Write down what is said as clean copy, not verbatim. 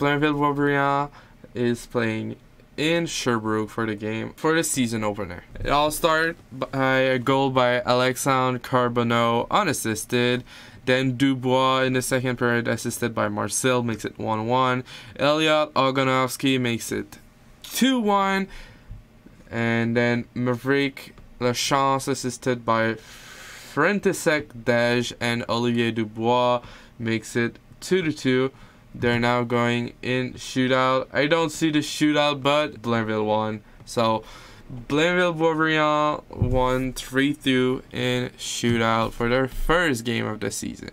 Blainville-Boisbriand is playing in Sherbrooke for the season opener. It all started by a goal by Alexandre Carbonneau unassisted. Then Dubois in the second period, assisted by Marcel, makes it 1-1. Elliot Ogonovsky makes it 2-1. And then Maverick Lachance, assisted by Frantisek Dej and Olivier Dubois, makes it 2-2. They're now going in shootout. I don't see the shootout, but Blainville won. So Blainville-Boisbriand won 3-2 in shootout for their first game of the season.